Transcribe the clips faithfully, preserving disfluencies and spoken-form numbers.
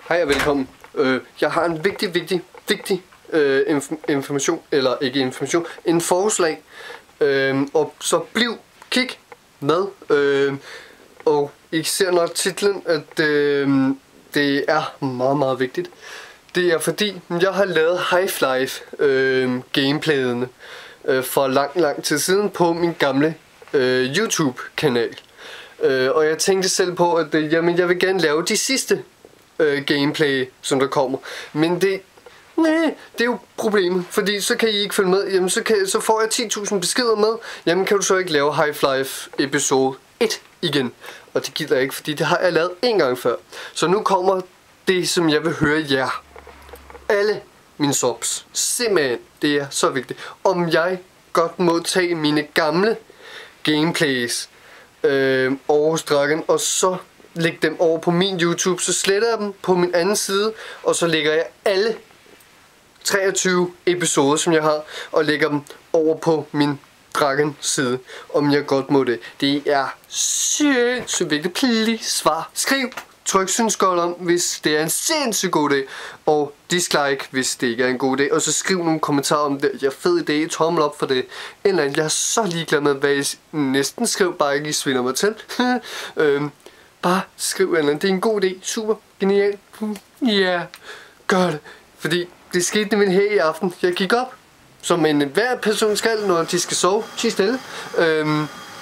Hej og velkommen. Øh, jeg har en vigtig, vigtig, vigtig øh, inf information, eller ikke information, en forslag. Øh, og så bliv, kig med. Øh, og I ser nok titlen, at øh, det er meget, meget vigtigt. Det er fordi, jeg har lavet Half-Life øh, gameplayene øh, for lang, lang tid siden på min gamle øh, YouTube-kanal. Øh, og jeg tænkte selv på, at øh, jamen, jeg vil gerne lave de sidste øh, gameplay, som der kommer. Men det, nej, det er jo problemet, fordi så kan I ikke følge med. Jamen, så, kan, så får jeg ti tusind beskeder med. Jamen, kan du så ikke lave Half-Life episode et igen? Og det gider jeg ikke, fordi det har jeg lavet en gang før. Så nu kommer det, som jeg vil høre jer. Alle mine subs. Simpelthen, det er så vigtigt. Om jeg godt må tage mine gamle gameplays øh, over Dragon, og så lægge dem over på min YouTube, så sletter jeg dem på min anden side, og så lægger jeg alle treogtyve episoder, som jeg har, og lægger dem over på min Dragon side, om jeg godt må det. Det er sindssygt vigtigt. Please svar. Skriv. Tryk synes godt om, hvis det er en sindssygt god dag, og dislike, hvis det ikke er en god dag, og så skriv nogle kommentarer om det. Jeg er fed idé, tommel op for det. Eller andet. Jeg er så ligeglad med, hvad I næsten skriv, bare ikke I svinder mig til. øhm, bare skriv eller andet. Det er en god idé. Super. Genial. Ja. Yeah. Gør det. Fordi det skete nemlig her i aften. Jeg gik op, som en hver person skal, når de skal sove. Tig stille. Øhm,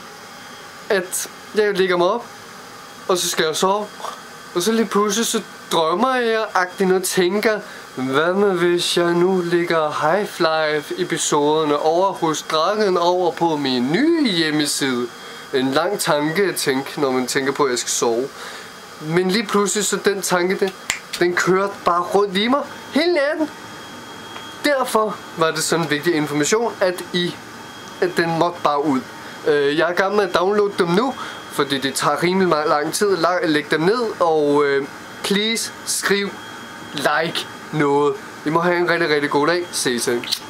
at jeg ligger mig op, og så skal jeg sove. Og så lige pludselig så drømmer jeg agtigt og tænker, hvad med hvis jeg nu lægger Half-Life episoderne over hos Dragon over på min nye hjemmeside. En lang tanke at tænke, når man tænker på at jeg skal sove. Men lige pludselig så den tanke, den, den kørte bare rundt i mig hele natten. Derfor var det sådan en vigtig information, at, I, at den måtte bare ud. Jeg er gammel med at downloade dem nu, fordi det tager rimelig meget lang tid at lægge dem ned, og øh, please skriv, like noget. I må have en rigtig, rigtig god dag. Ses.